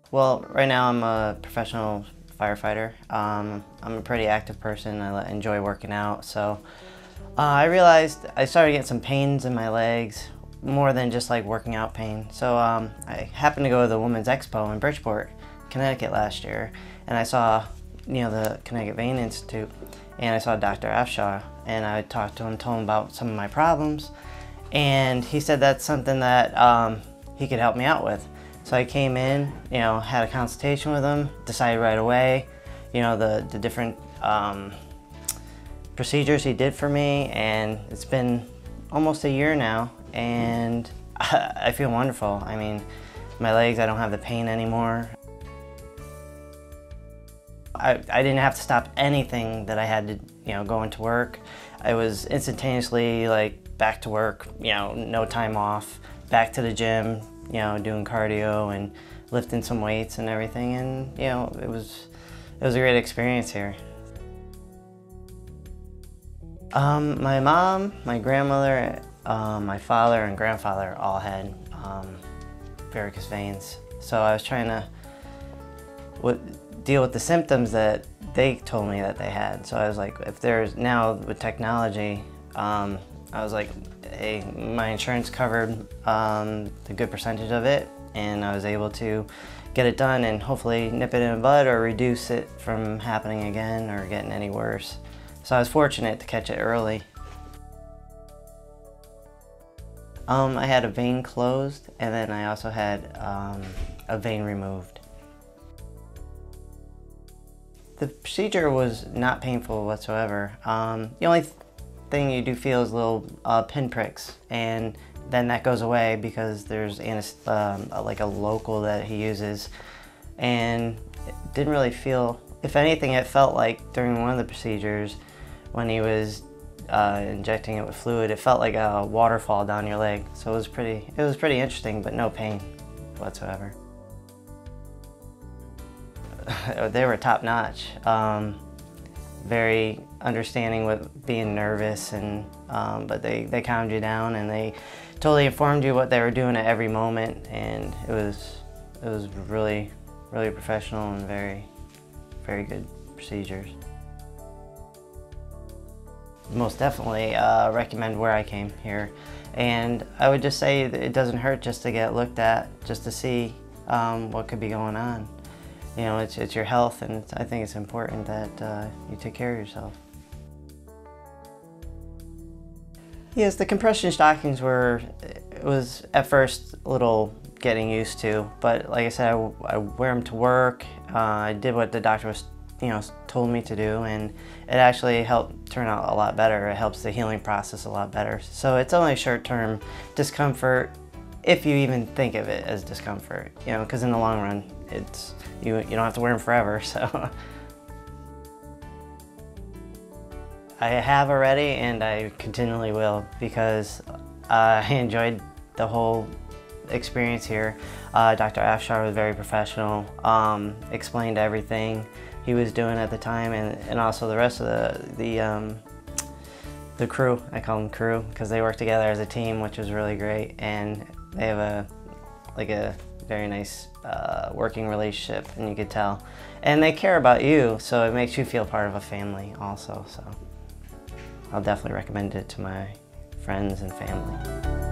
Well, right now I'm a professional firefighter. I'm a pretty active person. I enjoy working out, so I realized I started getting some pains in my legs, more than just like working out pain. So I happened to go to the Women's Expo in Bridgeport, Connecticut last year, and I saw, the Connecticut Vein Institute, and I saw Dr. Afshar, and I talked to him, told him about some of my problems, and he said that's something that he could help me out with. So I came in, had a consultation with him, decided right away, the different procedures he did for me, and it's been almost a year now, and I feel wonderful. I mean, my legs, I don't have the pain anymore. I didn't have to stop anything that I had to, go into work. I was instantaneously like back to work, no time off, back to the gym, doing cardio and lifting some weights and everything, and it was a great experience here. My mom, my grandmother, my father and grandfather all had varicose veins, so I was trying to deal with the symptoms that they told me that they had. So I was like, if there's now with technology, I was like, hey, my insurance covered a good percentage of it, and I was able to get it done and hopefully nip it in the bud or reduce it from happening again or getting any worse. So I was fortunate to catch it early. I had a vein closed, and then I also had a vein removed. The procedure was not painful whatsoever. The only thing you do feel is little pinpricks, and then that goes away because there's like a local that he uses, and it didn't really feel, if anything, it felt like during one of the procedures when he was injecting it with fluid, it felt like a waterfall down your leg. So it was pretty interesting, but no pain whatsoever. They were top-notch. Very understanding with being nervous, and but they calmed you down, and they totally informed you what they were doing at every moment, and it was really professional and very good procedures. Most definitely recommend where I came here, and I would just say that it doesn't hurt just to get looked at, just to see what could be going on. It's your health, and I think it's important that you take care of yourself. Yes, the compression stockings it was at first a little getting used to, but like I said, I wear them to work. I did what the doctor was, told me to do, and it actually helped turn out a lot better. It helps the healing process a lot better. So it's only short-term discomfort, if you even think of it as discomfort, because in the long run, you don't have to wear them forever. So I have already, and I continually will, because I enjoyed the whole experience here. Dr. Afshar was very professional, explained everything he was doing at the time, and also the rest of the crew. I call them crew because they work together as a team, which was really great, and they have a very nice working relationship, and you could tell. And they care about you, so it makes you feel part of a family also. So I'll definitely recommend it to my friends and family.